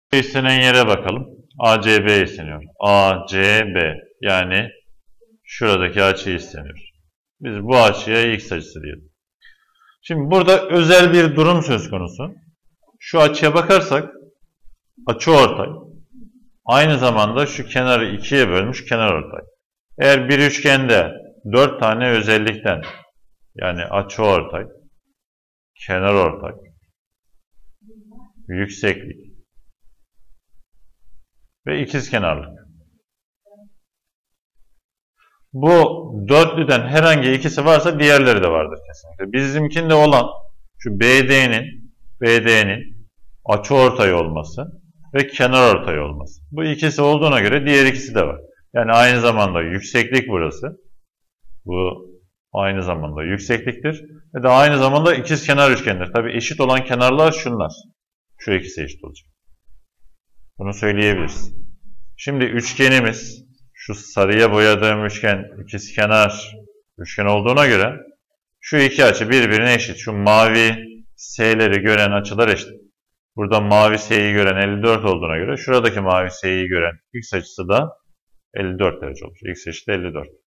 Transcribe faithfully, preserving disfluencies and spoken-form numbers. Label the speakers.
Speaker 1: İstenen yere bakalım. A C B isteniyor. A C B yani şuradaki açı isteniyor. Biz bu açıya x açısı diyelim. Şimdi burada özel bir durum söz konusu. Şu açıya bakarsak açıortay aynı zamanda şu kenarı ikiye bölmüş kenarortay. Eğer bir üçgende dört tane özellikten yani açıortay, kenarortay, yükseklik ve ikizkenarlık. Bu dörtlüden herhangi ikisi varsa diğerleri de vardır kesinlikle. Bizimkinde olan şu B D'nin B D'nin açıortay olması ve kenarortay olması. Bu ikisi olduğuna göre diğer ikisi de var. Yani aynı zamanda yükseklik burası. Bu aynı zamanda yüksekliktir. Ve de aynı zamanda ikizkenar üçgendir. Tabii eşit olan kenarlar şunlar. Şu ikisi eşit olacak. Bunu söyleyebiliriz. Şimdi üçgenimiz şu sarıya boyadığım üçgen ikizkenar üçgen olduğuna göre şu iki açı birbirine eşit. Şu mavi S'leri gören açılar eşit. Burada mavi S'yi gören elli dört olduğuna göre şuradaki mavi S'yi gören x açısı da elli dört derece olur. X eşit elli dört.